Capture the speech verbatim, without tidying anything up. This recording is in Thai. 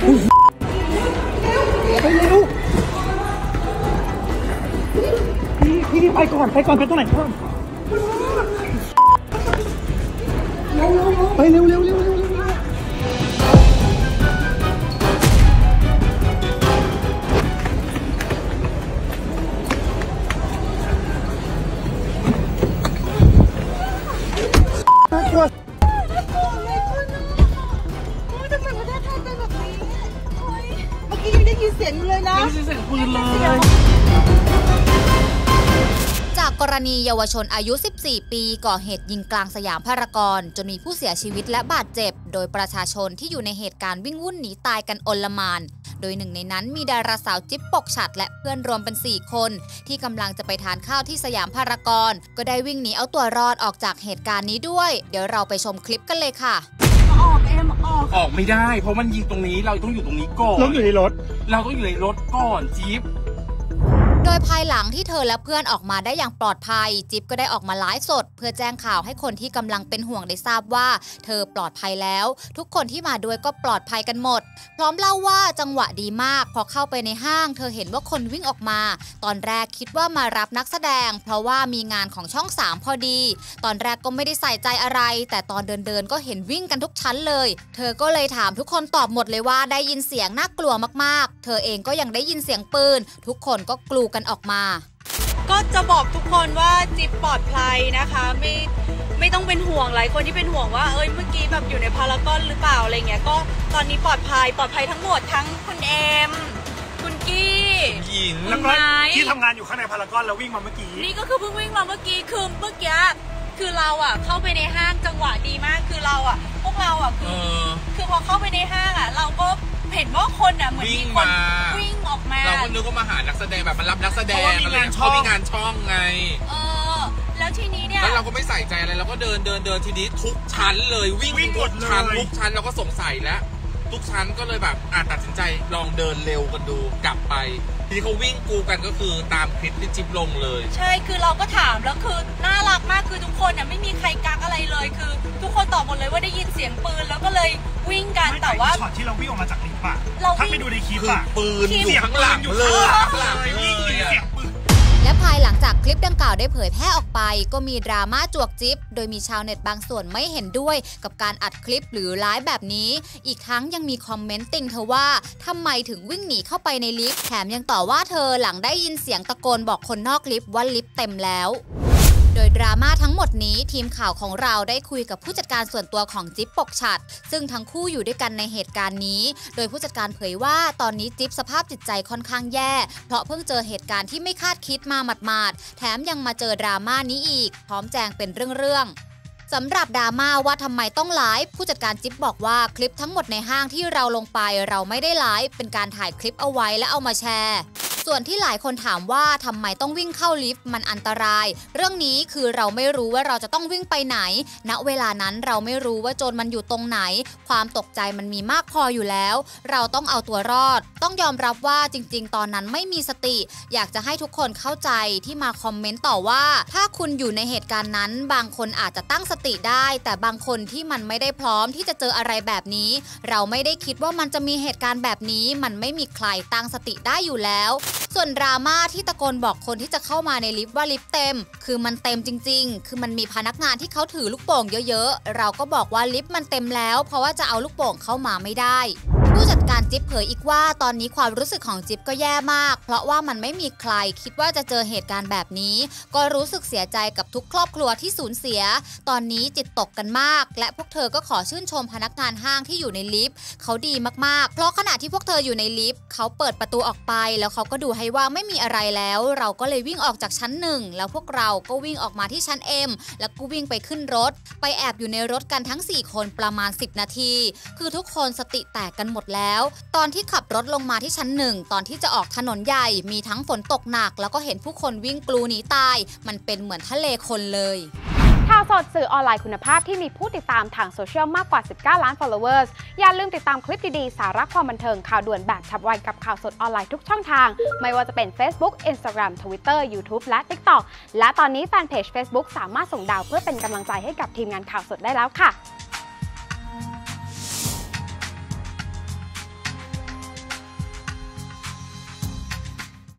ไปเร็วพี่พี่ไปก่อนไปก่อนไปตรงไหนก่อนไปเร็วเร็วเร็วเร็วน่ากลัวได้ยินเสียงเลยนะได้ยินเสียงปืนเลยจากกรณีเยาวชนอายุ สิบสี่ ปีก่อเหตุยิงกลางสยามพารากอนจนมีผู้เสียชีวิตและบาดเจ็บโดยประชาชนที่อยู่ในเหตุการณ์วิ่งวุ่นหนีตายกันโอลหม่านโดยหนึ่งในนั้นมีดาราสาวจิ๊บปกฉัตรและเพื่อนรวมเป็น สี่ คนที่กำลังจะไปทานข้าวที่สยามพารากอนก็ได้วิ่งหนีเอาตัวรอดออกจากเหตุการณ์นี้ด้วยเดี๋ยวเราไปชมคลิปกันเลยค่ะออกเอ็มออกออกไม่ได้เพราะมันยิงตรงนี้เราต้องอยู่ตรงนี้ก่อนเราอยู่ในรถเราต้องอยู่ในรถก่อนจิ๊บโดยภายหลังที่เธอและเพื่อนออกมาได้อย่างปลอดภัยจิ๊บก็ได้ออกมาไลฟ์สดเพื่อแจ้งข่าวให้คนที่กำลังเป็นห่วงได้ทราบว่าเธอปลอดภัยแล้วทุกคนที่มาด้วยก็ปลอดภัยกันหมดพร้อมเล่าว่าจังหวะดีมากพอเข้าไปในห้างเธอเห็นว่าคนวิ่งออกมาตอนแรกคิดว่ามารับนักแสดงเพราะว่ามีงานของช่องสามพอดีตอนแรกก็ไม่ได้ใส่ใจอะไรแต่ตอนเดินเดินก็เห็นวิ่งกันทุกชั้นเลยเธอก็เลยถามทุกคนตอบหมดเลยว่าได้ยินเสียงน่ากลัวมากๆเธอเองก็ยังได้ยินเสียงปืนทุกคนก็กลูกันออกมาก็จะบอกทุกคนว่าจิ๊บปลอดภัยนะคะไม่ไม่ต้องเป็นห่วงหลายคนที่เป็นห่วงว่าเอ้ยเมื่อกี้แบบอยู่ในพารากอนหรือเปล่าอะไรเงี้ยก็ตอนนี้ปลอดภัยปลอดภัยทั้งหมดทั้งคุณเอ็มคุณกี้หญิงแล้วก็ที่ทำงานอยู่ข้างในพารากอนแล้ววิ่งมาเมื่อกี้นี่ก็คือเพิ่งวิ่งมาเมื่อกี้คือเมื่อกี้คือเราอ่ะเข้าไปในห้างจังหวะดีมากคือเราอ่ะพวกเราอ่ะคือคือพอเข้าไปในห้างอ่ะเราก็เห็นว่าคนอ่ะเหมือนมีคนวิ่งออกมาเราก็นึกว่ามาหานักแสดงแบบมารับนักแสดงอะไรเขามีงานช่องไงเออแล้วทีนี้เนี่ยแล้วเราก็ไม่ใส่ใจอะไรเราก็เดินเดินเดินทีนี้ทุกชั้นเลยวิ่งทุกชั้นทุกชั้นเราก็สงสัยแล้วทุกชั้นก็เลยแบบอ่ะตัดสินใจลองเดินเร็วกันดูกลับไปทีเขาวิ่งกูกันก็คือตามคลิปที่จิ๊บลงเลยใช่คือเราก็ถามแล้วคือน่ารักมากคือทุกคนเนี่ยไม่มีใครกักอะไรเลยคือทุกคนตอบหมดเลยว่าได้ยินเสียงปืนแล้วก็เลยวิ่งกันแต่ว่าช็อตที่เราวิ่งออกมาจากลิฟต์อะถ้าไปดูในคลิปอะปืนอยู่ข้างหลังเลยข้างหลังเลยเสียงปืนและภายหลังจากคลิปดังกล่าวได้เผยแพร่ออกไปก็มีดราม่าจวกจิ๊บโดยมีชาวเน็ตบางส่วนไม่เห็นด้วยกับการอัดคลิปหรือไลฟ์แบบนี้อีกทั้งยังมีคอมเมนต์ติงเธอว่าทำไมถึงวิ่งหนีเข้าไปในลิฟต์แถมยังต่อว่าเธอหลังได้ยินเสียงตะโกนบอกคนนอกลิฟต์ว่าลิฟต์เต็มแล้วโดยดราม่าทั้งหมดนี้ทีมข่าวของเราได้คุยกับผู้จัดการส่วนตัวของจิ๊บปกฉัตรซึ่งทั้งคู่อยู่ด้วยกันในเหตุการณ์นี้โดยผู้จัดการเผยว่าตอนนี้จิ๊บสภาพจิตใจค่อนข้างแย่เพราะเพิ่งเจอเหตุการณ์ที่ไม่คาดคิดมาหมาดๆแถมยังมาเจอดราม่านี้อีกพร้อมแจงเป็นเรื่องๆสำหรับดราม่าว่าทำไมต้องไลฟ์ผู้จัดการจิ๊บบอกว่าคลิปทั้งหมดในห้างที่เราลงไปเราไม่ได้ไลฟ์เป็นการถ่ายคลิปเอาไว้และเอามาแชร์ส่วนที่หลายคนถามว่าทำไมต้องวิ่งเข้าลิฟต์มันอันตรายเรื่องนี้คือเราไม่รู้ว่าเราจะต้องวิ่งไปไหนณเวลานั้นเราไม่รู้ว่าโจรมันอยู่ตรงไหนความตกใจมันมีมากพออยู่แล้วเราต้องเอาตัวรอดต้องยอมรับว่าจริงๆตอนนั้นไม่มีสติอยากจะให้ทุกคนเข้าใจที่มาคอมเมนต์ต่อว่าถ้าคุณอยู่ในเหตุการณ์นั้นบางคนอาจจะตั้งสติได้แต่บางคนที่มันไม่ได้พร้อมที่จะเจออะไรแบบนี้เราไม่ได้คิดว่ามันจะมีเหตุการณ์แบบนี้มันไม่มีใครตั้งสติได้อยู่แล้วส่วนดราม่าที่ตะโกนบอกคนที่จะเข้ามาในลิฟต์ว่าลิฟต์เต็มคือมันเต็มจริงๆคือมันมีพนักงานที่เขาถือลูกโป่งเยอะๆเราก็บอกว่าลิฟต์มันเต็มแล้วเพราะว่าจะเอาลูกโป่งเข้ามาไม่ได้ผู้จัดการจิ๊บเผยอีกว่าตอนนี้ความรู้สึกของจิ๊บก็แย่มากเพราะว่ามันไม่มีใครคิดว่าจะเจอเหตุการณ์แบบนี้ก็รู้สึกเสียใจกับทุกครอบครัวที่สูญเสียตอนนี้จิตตกกันมากและพวกเธอก็ขอชื่นชมพนักงานห้างที่อยู่ในลิฟต์เขาดีมากๆเพราะขณะที่พวกเธออยู่ในลิฟต์เขาเปิดประตูออกไปแล้วเขาก็ดูให้ว่าไม่มีอะไรแล้วเราก็เลยวิ่งออกจากชั้นหนึ่งแล้วพวกเราก็วิ่งออกมาที่ชั้น เอ็ม แล้วก็วิ่งไปขึ้นรถไปแอบอยู่ในรถกันทั้งสี่คนประมาณสิบนาทีคือทุกคนสติแตกกันหมดแล้วตอนที่ขับรถลงมาที่ชั้นหนึ่งตอนที่จะออกถนนใหญ่มีทั้งฝนตกหนักแล้วก็เห็นผู้คนวิ่งกลูหนีตายมันเป็นเหมือนทะเลคนเลยข่าวสดสื่อออนไลน์คุณภาพที่มีผู้ติดตามทางโซเชียลมากกว่าสิบเก้าล้าน followers อย่าลืมติดตามคลิปดีๆสาระความบันเทิงข่าวด่วนแบบฉับไวกับข่าวสดออนไลน์ทุกช่องทางไม่ว่าจะเป็น Facebook Instagram Twitter YouTube และ TikTok และตอนนี้แฟนเพจ Facebook สามารถส่งดาวเพื่อเป็นกำลังใจให้กับทีมงานข่าวสดได้แล้วค่ะ